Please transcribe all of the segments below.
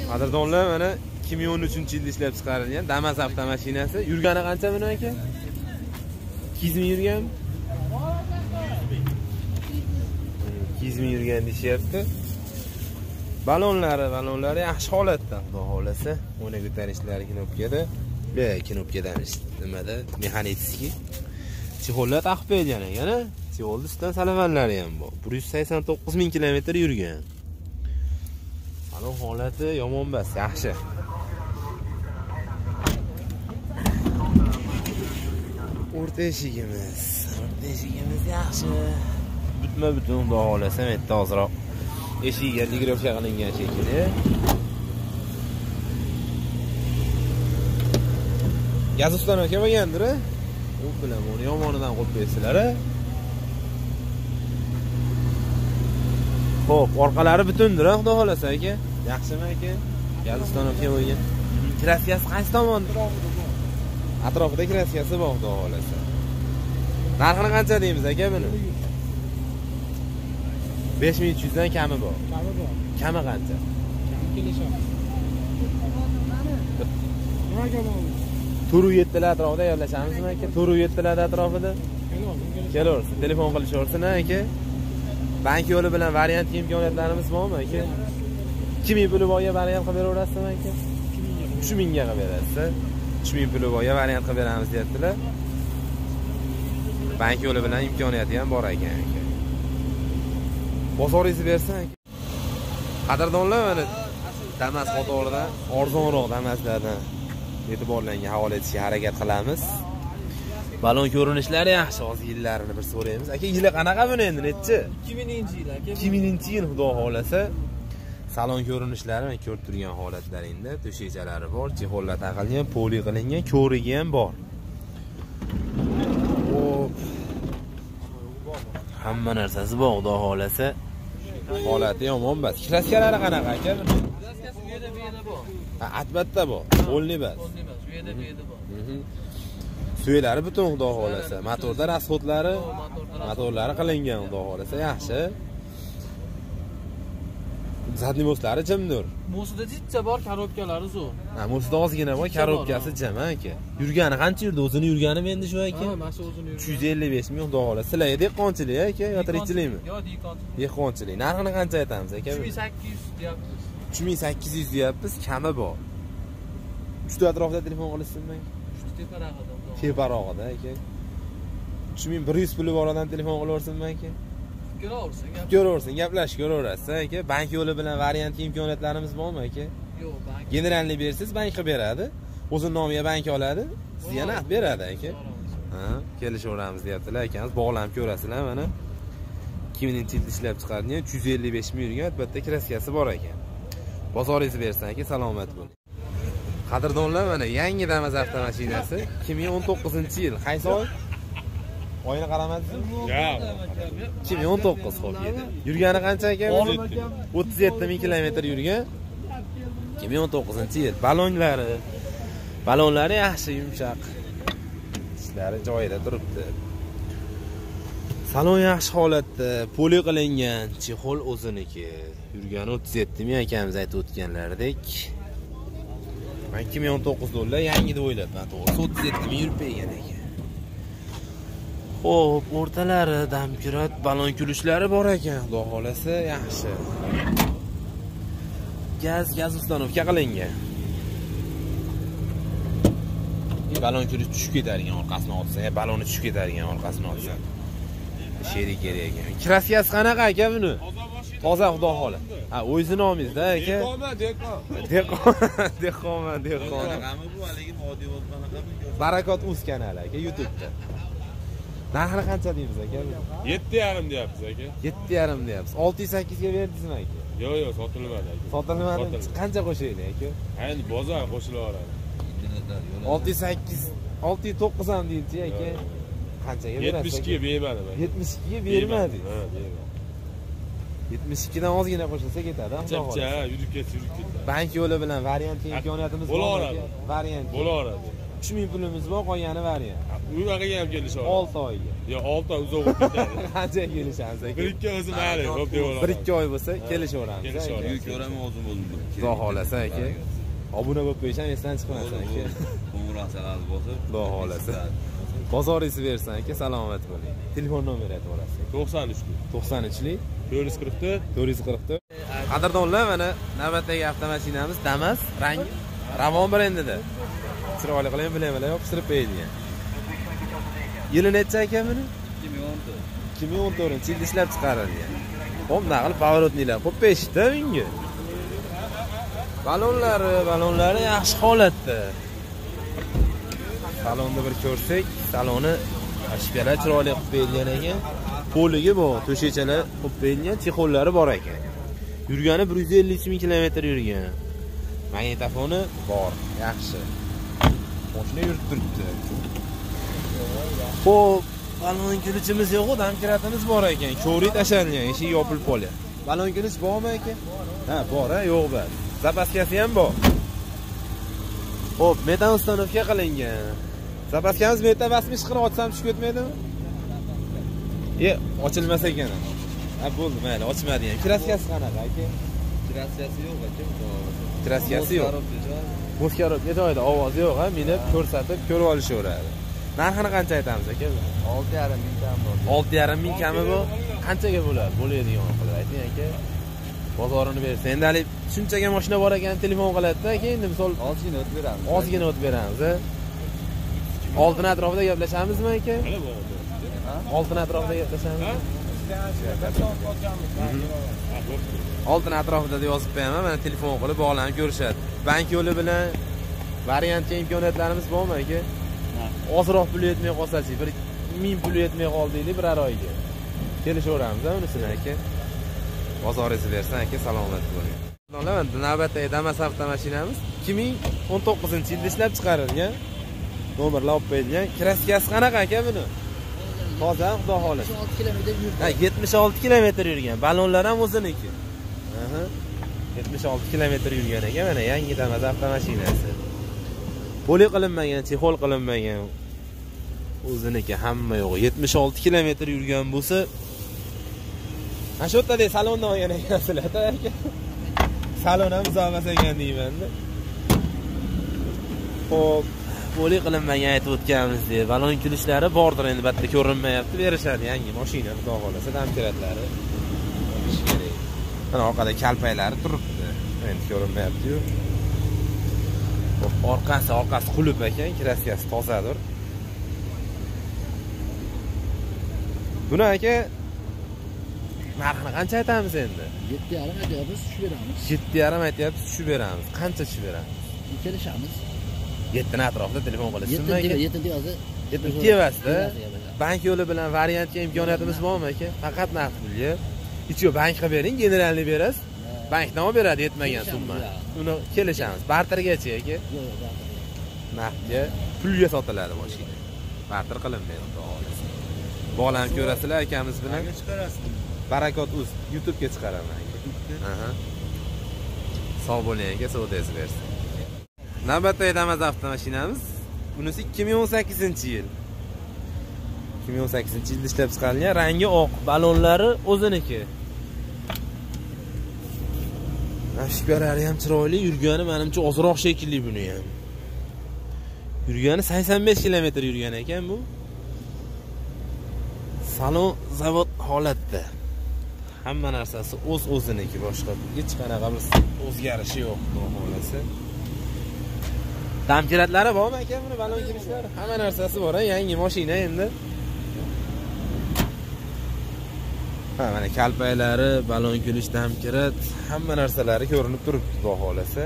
Qadrdonlar, mana 2013-yilda ishlab chiqarilgan Damas avtomashinasi. Yurgani qancha buni aka? 200 ming yurgan? 200 ming yurgan deyapti. Balonlari yaxshi holatda, xudo xolasa. O'na ko'tarishlari knopkada. Be, knopkadan nimada? Mexanический. Chexollar taqib qo'yilgan ekan, a? Chexolning ustidan salavanlari ham bor. 189 ming kilometr yurgan. Balon holati yomon emas, yaxshi. O'rta eshigimiz yaxshi. Butma-butun xudo xolasa, bitta ozroq eshigiga ligrofka qilingan shekilli. Gaz ustanovka bo'lgandir-a? U bilan uni yomonidan qo'yib qo'ysizlar-a? Xo'p, orqalari butundir-a, xudo xolasa aka. Yaxshimi aka? Gaz ustanovka bo'lgan. Kraskasi qaysi tomonda? Atrofida kraskasi bor, xudo xolasa. Narxini qancha deymiz aka buni? 5300 dan kami bor. Kami qancha? Turu 7 lar atrofida yollashamizmi aka? Turu 7 lar atrofida? Kelaversin, telefon qilishaversin aka. Bank yo'li bilan variant imkoniyatlarimiz bormi aka? 2000 puli boyga variant qilib beraverasizmi aka? 3000 ga qilib berasiz. 3000 puli boyga variant qilib beramiz deyaptilar. Bank yo'li bilan imkoniyati ham bor ekan aka. Bozoringizni bersin aka. Qadrdonlar, mana Damas qatoridan arzonroq Damaslardan e'tiborlarga havola etishga harakat qilamiz. Balon ko'rinishlari yaxshi, hozir yillarini bir so'raymiz. Aka, yili qanaqa buni endi, nechi? 2000-yil aka. 2000-yil xudo xolasa. Salon ko'rinishlari men ko'rib turgan holatlaringda to'shakchalari bor, chexollar taqilgan, poli qilingan, ko'rigi ham bor. Hop. Hamma narsasi bor, xudo xolasa. Holati yomon emas. Kraskalari qanaqa aka? Kraskasi bu yerda bor. Ha, albatta bor. O'lni emas. Bu yerda bor. Suylari butun, xudo xolasa. Motorda rasxodlari, motorlari qilingan, xudo xolasa, yaxshi. Zadniy moslari jimdir. Mosida jicha bor, korobkalari zo'r. Ha, mosida ozgina bor, korobkasi jim aka. Yurgani qancha yurdi? O'zini yurgani endi shu aka? Ha, mana shu o'zini yurgani. 355 ming, xudo xolasa. Sizlar dehqonchilik aka, yo tirikchilikmi? Yo, dehqonchilik. Dehqonchilik. Narxini qancha aytamiz aka? 3800 deyapmiz. 3800 deyapmiz, kami bor. Uchta atrofida telefon qilishsinmi? Teparog'ida. Teparog'ida aka. 3100 puli bor odam telefon qilaversinmi aka? Ko'raversin, gaplashib ko'raverasiz aka. Bank yo'li bilan variant imkoniyatlarimiz bormi aka? Yo'q, bank. Generalni bersiz, bank qilib beradi. O'zining nomiga bank oladi, sizga naqd beradi aka. Ha, kelishaveramiz deyaptilar akamiz. Bog'lanib ko'rasizlar mana. 2000-yilda ishlab chiqarilgan 355 ming yurgan, albatta kraskasi bor ekan. Bozoringizni bersin aka, salomat bo'ling. Qadrdonlar, mana yangi Damas avtomashinasi 2019-yil. Qaysi oy? Oyini qaramadingizmi? Yo'q. 2019 xo'p edi. Yurgani qancha ekan? 37 ming kilometr yurgan. 2019-yil. Balonlari yaxshi, yumshoq. Ishlari joyida turibdi. Salon yaxshi holatda, poli qilingan, chexol o'ziniki. Yurgani 37 ming akamiz aytib o'tganlaridek. Men 2019 dollar yangi deb o'ylabman, to'g'ri. 37 ming yurib bergan ekan. Xo'p, o'rtalari damkirat, balon kulishlari bor ekan, xudo xolasa, yaxshi. Gaz ustanovka qilingan. Balon kulish tushib ketadigan orqasini olsa, baloni tushib ketadigan orqasini olsa. Sherik kerak ekan. Kraskasi qanaqa aka buni? Toza, xudo xola. Ha, o'zingiz nomingizda aka? Dehqon. Qanaqami bu haligi moddiy bo'lib qanaqami? Barakot uz kanali aka, YouTube'da. Narxini qancha deymiz aka? 7,5 deyapsiz aka. 7,5 deyapsiz. 608 ga berdingizmi aka? Yo'q, sotilmadi aka. Sotilmadi. Qancha qo'shaylik aka? Endi bozor qo'shilaveradi. 609 ham deydi aka. Qanchaga berasiz? 72 ga bermadi. 72 ga bermadi. Ha, bermadi. 72 dan ozgina qo'shilsa ketadi, Chapcha, yurib ketdi. Bank yo'li bilan variant imkoniyatimiz bor. Bo'laveradi. Variant. Bo'laveradi. 3000 pulimiz bor, qolgani variant. Unaqa ham kelishadi. 6 oyga. Yo, 6 oy uzoq o'tib ketadi. Qancha kelishamiz aka? 1-2 o'zi mayli, xo'p deyveramiz. 1-2 oy bo'lsa kelishaveramiz. Kelishaveramiz. Yuk ko'raman o'zim bo'ldim. Xudo xolasa aka. Obuna bo'lib qo'yisham esdan chiqmasin aka. Qo'ng'iroqchalarni bosib. Xudo xolasa. Bozoringizni bersan aka, salomat bo'ling. Telefon nomeri aytib olasiz. 93lik. 93lik 444 444. Qadrdonlar, mana navbatdagi avtomashinamiz Damas, rang Ravon brendida. Chiroyli qilib bilaman, yopishtirib qo'yilgan. Yili necha aka buni? 2014-yil ishlab chiqarilgan. Hop, naql pavorotnilar qo'yib beshta bunga. Balonlari yaxshi holatda. Salonni bir ko'rsak, saloni ashpala chiroyli qilib qo'yilgan ekan. Poligi bor, to'shachalar qilib qo'yilgan, chexollari bor ekan. Yurgani 153 ming kilometr yurgan. Magnitofoni bor, yaxshi. Mashina yurib turibdi. Xo'p, balon kilichimiz yo'q, damkiratimiz bor ekan. Ko'ri tashalgan, eshik yopilib qolgan. Balon kilish bormi aka? Ha, bor, yo'q bas. Zapaskasi ham bor. Xo'p, metan ustanovka qilingan. Zapaskamiz metan basmish qilib ochsam tushib ketmaydimi? Ochilmas ekan. Ha, bo'ldi, mayli, ochmadi ham. Kraskasi qanaqa aka? Kraskasi yo'q aka. Kraskasi yo'q. Mo'skarobga joyida ovozi yo'q, ha, minib ko'rsatib ko'rib olishaveradi. Narxini qancha aytamiz aka? 6,5 ming kami bor. 6,5 ming kami bor. Qanchaga bo'ladi? Bo'ladigan qilib ayting aka. Bozorini bersa. Endi hali shunchaga mashina bor ekan, telefon qiladi-da, keyin endi misol ozgina o'tib beramiz. Ozgina o'tib beramiz, ha. Oltin atrofida gaplashamizmi aka? Oltin atrofida gaplashamizmi? Oltin atrofida deb yozib qo'yaman, mana telefon qilib bog'lanib ko'rishadi. Bank yo'li bilan variantga imkoniyatlarimiz bormi aka? Ozroq pul yetmay qolsa-chi, 1000 pul yetmay qoldinglar bir oyga. Kelishaveramiz, unisini aka. Bozoringizni bersan aka, salomat bo'ling. Navbatdagi Damas avtomashinamiz 2019-yilda ishlab chiqarilgan. Nomerlar olib qo'yilgan. Kraskasi qanaqa aka buni? Toza, xudo xolasa. 76 kilometr yurdi. Ha, 76 kilometr yurgan. Balonlar ham o'ziniki. 76 kilometr yurgan ekan, mana yangi Damas avtomashinasi. Poli qilinmagan, chexol qilinmagan. O'ziniki hamma yo'q. 76 kilometr yurgan bo'lsa, ana shu yerdagi salonni olgan ekansizlar-da aka. Salon ham uzoqmas ekan deyman-da. Xo'p, poli qilinmagan aytib o'tganimiz deb, balon kulishlari bordir, endi bitta ko'rinmayapti, berishadi yangi mashina, xudo xolasa, damkiratlari. Mana orqada kalpaklari turibdi. Endi ko'rinmayapti-yu. Orqasi qulib ekan, kraskasi tozadir. Buni aka narxini qancha aytamiz endi? 7,5 aytyapmiz, tushib beramiz. 7,5 aytyapsiz, tushib beramiz. Qancha tushib beramiz? Kelishamiz. 7 ni atrofida telefon qilishsinmi aka? 7 yo'zi. 7 tevasida. Bank yo'li bilan variantga imkoniyatimiz bormi aka? Faqat naqd pulga. Hech yo'q, bank qilib bering, generalni berasiz. Bankdan olib beradi yetmagan summa. Uni kelishamiz. Bartergacha aka. Yo'q, naqdga pulga sotiladi mashina. Barter qilinmaydi, xudo xolasa. Bog'lanib ko'rasizlar akamiz bilan. Barakot uz YouTube'ga chiqaraman aka. Aha. Sog' bo'ling aka, savdoyingizni bersin. Navbatdagi Damas avtomashinamiz. Bunisi 2018-yil. 2018-yilda ishlab chiqarilgan, rangi oq, balonlari o'ziniki. Ashkalari ham chiroyli, yurgani menimcha ozroq shekilli buni ham. Yurgani 85 kilometr yurgan ekan bu. Salon zavod holatda. Hamma narsasi o'z-o'ziniki, boshqa hech qanaqa bir o'zgarishi yo'q, xudo xolasa. Damkiratlari bormi aka buni, balon kirishlari? Hamma narsasi bor, yangi mashina endi. Ha, mana kalpaklari, balon kirish, damkirat, hamma narsalari ko'rinib turibdi, xudo xolasa.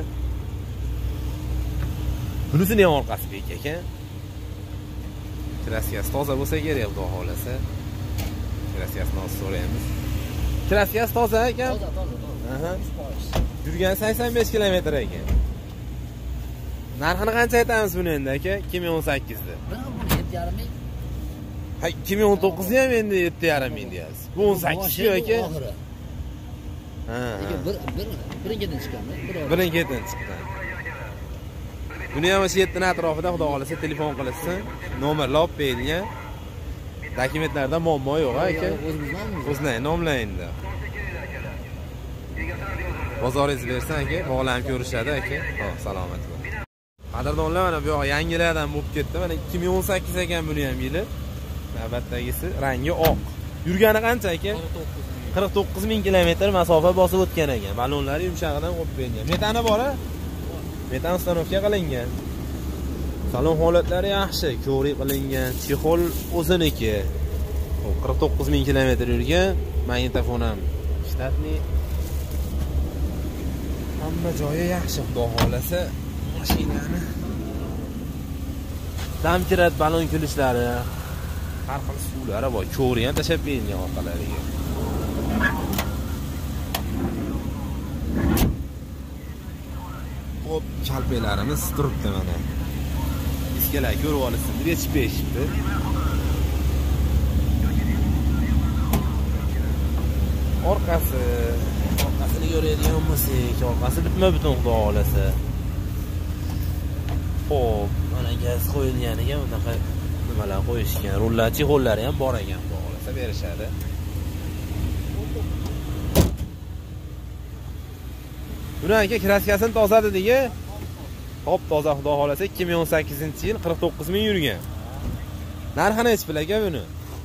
Bunisini ham orqasi bek ekan. Kraskasi toza bo'lsa kerak, xudo xolasa. Kraskasini olib so'raymiz. Kraskasi toza ekan. Aha. Yurgan 85 kilometr ekan. Narxini qancha aytamiz buni endi aka? 2018 da. 7,5 ming. Ha, 2019 ham endi 7,5 ming deyapsiz. Bu 18 aka. Ha. Birinchidan chiqqanmi? Birinchidan chiqqan. Buni ham o'sha 7 atrofida xudo xolasa telefon qilsin, nomerlar olib berilgan. Dokumentlarda muammo yo'q, aka. O'zingizning nomlayingda. Bozoringiz bersa aka, bog'lanib ko'rishadi aka. Xo'p, salomat bo'ling. Qadrdonlar, mana bu yoq yangilardan bo'lib ketdi. Mana 2018 ekan buni ham yili. Navbatdagisi rangi oq. Yurgani qancha aka? 49 ming kilometr masofa bosib o'tgan ekan. Balonlari yumshog'idan qo'yib berilgan. Metani bor-a? Metan ustanovka qilingan. Salon holatlari yaxshi, ko'rik qilingan. Chexol o'ziniki. 49 ming kilometr yurgan. Magnitofon ham shtatniy. Hamma joyi yaxshi, xudo xolasa. Mashinani dam kirat, balon kulishlari, har xil suvlari bor. Ko'ri ham tashab berilgan orqalariga. Hop, kalpelarimiz turibdi mana. Diskalar ko'rib olsin, yechib berishibdi. Orqasini ko'radigan bo'lsak, orqasi bitma-butun xudo xolasa. Xo'p, mana gaz qo'yilganiga bunaqa nimalar qo'yishgan. Rullar, chexollari ham bor ekan, xudo xolasa berishadi. Buni aka kraskasini toza dediga. Top toza xudo xolasa 2018-yil 49 ming yurgan. Narxi nechi pul aka buni?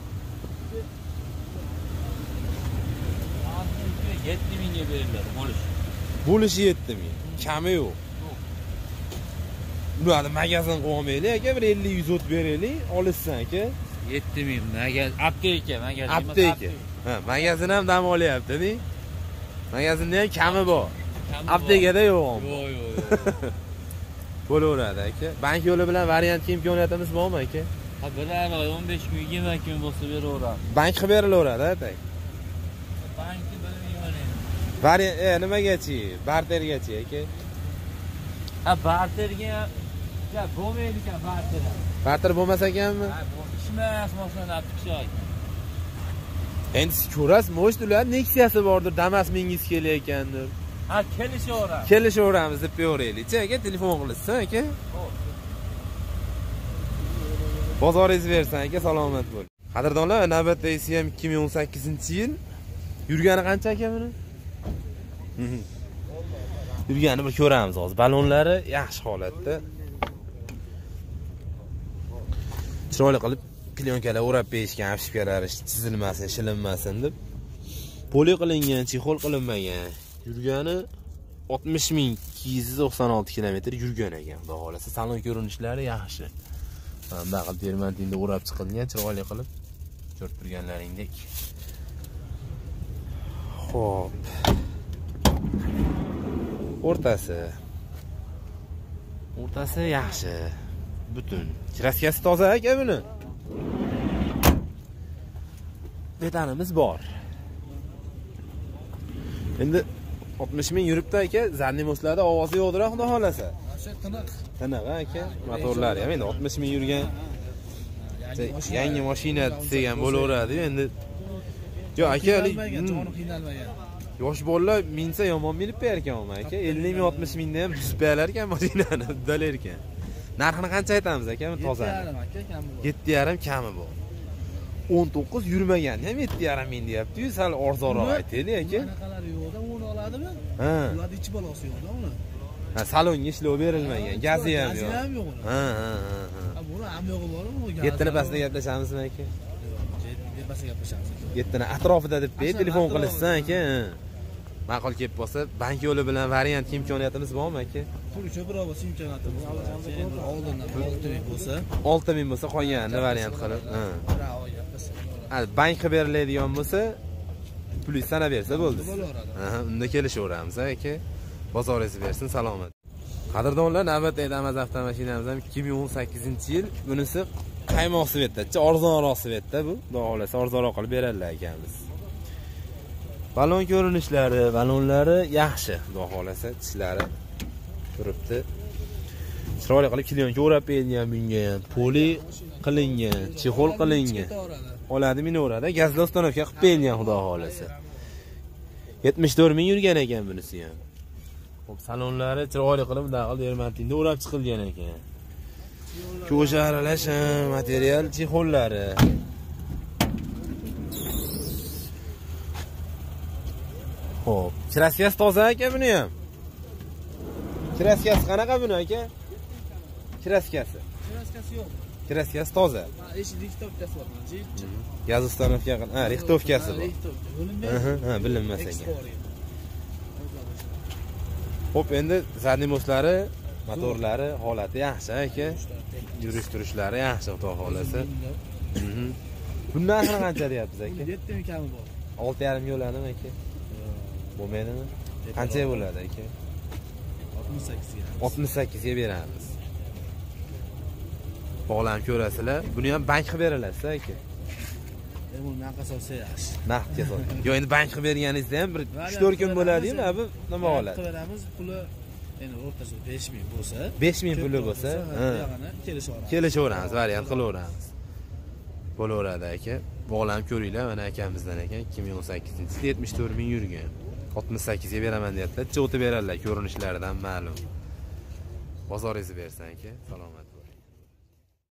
7 mingga beriladi, bo'lishi 7 ming. Kami yo'q. Bularni magazin qo'ymaylik aka, bir 50-100 o't beraylik, olishsan aka. 7 ming apteka, magazin. Apteka. Ha, magazin ham dam olyapti-da. Magazinda ham kami bor. Aptekada yo'q. Yo'q. Bo'laveradi aka. Bank yo'li bilan variantga imkoniyatimiz bormi aka? Ha, biror 15 kun, 20 kun bo'lsa beraveramiz. Bank qilib berilaveradi, aka. Bankni bilmayman. Variant nimagachi? Bartergachi aka? Ha, barterga ya bo'lmaydi ekan barter. Barter bo'lmas ekanmi? Ha, ishmas mashina tikishoy. Endi siz ko'rasiz, mo'shtular Nexia'si bordir, Damas mingiz kelayotgandir. Ha, kelishaveramiz. Kelishaveramiz deb beraylik-chi aka, telefon qilsin aka. Bozoringiz bersin aka, salomat bo'ling. Qadrdonlar, navbatdagisi ham 2018-yil. Yurgani qancha aka buni? Yurgani bir ko'ramiz hozir. Balonlari yaxshi holatda. Chiroyli qilib plyonkalar o'rab berishgan, afishkalari chizilmasin, shilinmasin deb. Poli qilingan, chexol qilinmagan. Yurgani 60.296 kilometr yurgan ekan, xudo xolasa. Salon ko'rinishlari yaxshi. Mana qilib termantinda o'rab chiqilgan, chiroyli qilib ko'rib turganlaringdek. Xo'p. O'rtasi yaxshi. Butun. Kraskasi toza aka buni. Metanimiz bor. Endi 60 ming yuribdi aka, zarnimoslarda ovozi yo'qdir, xudo xolasa. Tiniq aka, motorlari ham endi 60 ming yurgan. Yangi mashina degan bo'laveradi endi. Yo aka, yosh bolalar minsa yomon minib ber ekanmi aka? 50 ming 60 mingda ham buzib berar ekan mashinani, uddalar ekan. Narxini qancha aytamiz aka, toza? 7,5 kami bor. 19 yurmagan ham 7,5 ming deyapti-yu, sal arzonroq aytaylik aka. Qanaqalar yo'qda, uni oladimi? Ha. Ularning ichi balosi yo'qda uni. Ha, salonga ishlov berilmagan, gazi ham yo'q. Gazi ham yo'q uni. Ha. Buni ham yo'qi bormi? 7 pasida gaplashamizmi aka? 7 pasida gaplashamiz. 7 atrofida deb telefon qilishsan aka. Ma'qul kelib qolsa, bank yo'li bilan variant imkoniyatimiz bormi aka? Pul uchun birov bo'lsa imkoniyatimiz bor. Oldindan 6 ming bo'lsa, 6 ming bo'lsa qolganini variant qilib. Ha, bank qilib beriladigan bo'lsa, plyus sana bersa bo'ldi. Ha, unda kelishaveramiz aka. Bozoringiz bersin, salomat. Qadrdonlar, navbatdagi Damas avtomashinamiz ham 2018-yil. Bunisi qaymoq svetda, arzonroq svetda bu. Xudo xolasa arzonroq qilib beradilar ekanmiz. Balon ko'rinishlari, balonlari yaxshi, xudo xolasa, tishlari turibdi. Chiroyli qilib kliyonga o'rab berilgan bunga ham. Poli qilingan, chexol qilingan. Oladi, minoveradi. Gazli ustanovka qilib berilgan, xudo xolasa. 74 ming yurgan ekan bunisi ham. Xo'p, salonlari chiroyli qilib bunday qilib dermatinda o'rab chiqilgan ekan. Ko'cha aralash material chexollari. Xo'p, kraskasi toza aka buni ham. Kraskasi qanaqa buni aka? Kraskasi. Kraskasi yo'q. Kraskasi toza. Ish rixtovkasi bor mana. Gaz ustanovka qilgan. Ha, rixtovkasi bor. Ha, bilinmas ekan. Xo'p, endi zadniy moslari, motorlari holati yaxshi aka. Yurish turishlari yaxshi, xudo xolasa. Bundan narxi qancha deyapsiz aka? 7 ming kami bor. 6,5 yo'ladimi aka? Bo'lmaydimi? Qancha bo'ladi aka? 68 ga. 68 ga beramiz. Bog'lanib ko'rasizlar. Buni ham bank qilib berasiz aka. Bu naqa solsa yaxshi. Naqdga sol. Yo, endi bank qilib berganingizda ham bir 3-4 kun bo'ladi-ku, bu nima bo'ladi? Qilib beramiz, puli endi o'rtasida 5000 bo'lsa, 5000 puli bo'lsa, ha, yog'ini kelishaveramiz. Kelishaveramiz, variant qilaveramiz. Bo'laveradi aka. Bog'lanib ko'ringlar, mana akamizdan ekan 2018-yil 74 ming yurgan. 68 ga beraman deyaptilar. Chiqib o'tib beradilar, ko'rinishlaridan ma'lum. Bozoringizni bersan aka, salomat bo'ling.